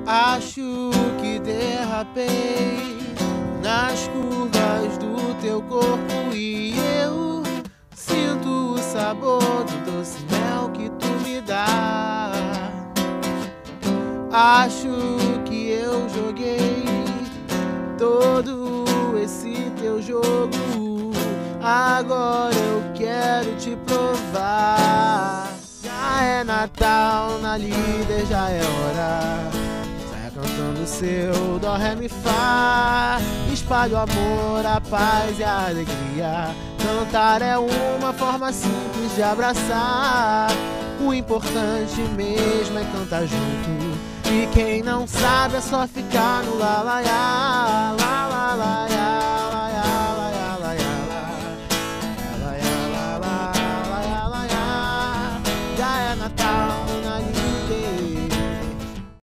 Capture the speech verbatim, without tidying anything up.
Acho que derrapei nas curvas do teu corpo e eu sinto o sabor do doce mel que tu me dá. Acho que eu joguei todo esse teu jogo, agora eu quero te provar. Já é Natal, na líder já é hora. Saia cantando seu dó, ré, mi, fá. Espalhe o amor, a paz e a alegria. Cantar é uma forma simples de abraçar. O importante mesmo é cantar junto. E quem não sabe é só ficar no lalaiá, lalaiá.